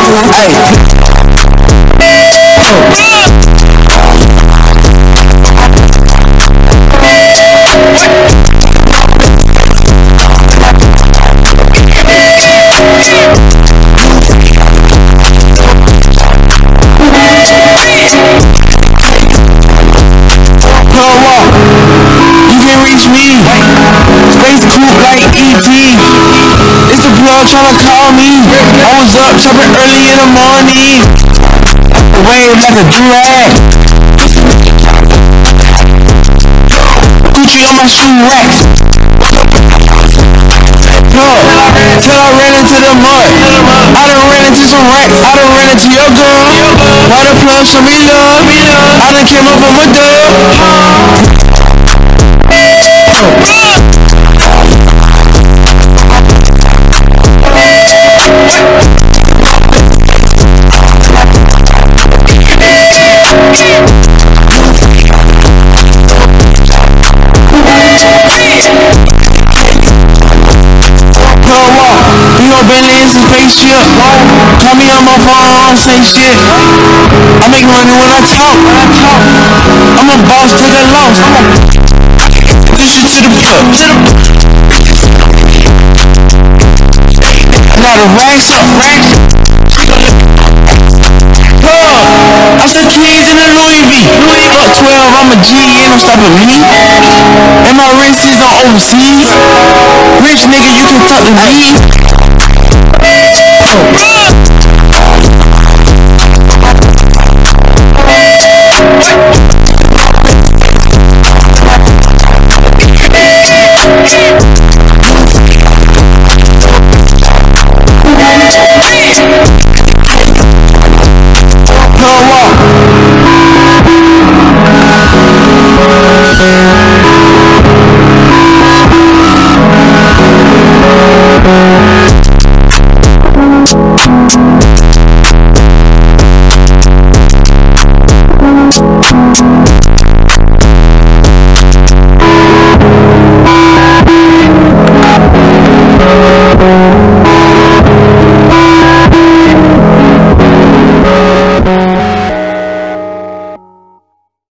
Space coupe like E.T. It's the plug tryna call me. I was up chopping early in the morning. Wave like a do-rag. Gucci on my shoe rack. Plug, till I ran into the mud. I done ran into some racks. I done ran into your girl. Why the plug show me love? I done came up from a dub. Bentley is a spaceship. Call me on my phone, I don't say shit. I make money when I talk. I'm a boss to the loss. This shit to the plug. Now the racks up. I said keys in the Louis V. Fuck 12, I'm a G, ain't no stopping me. And my wrist is on overseas. Rich nigga, you can talk to me. Thank you.